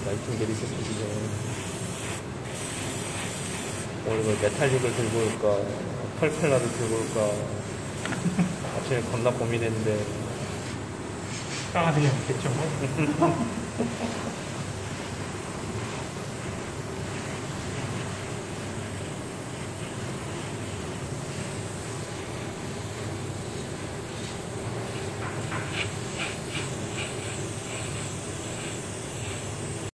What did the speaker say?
나이팅게일 있었으면 오늘 뭐 메탈릭을 들고 올까 펄펠라를 들고 올까 아침에 겁나 고민했는데 강아지 없겠죠 뭐.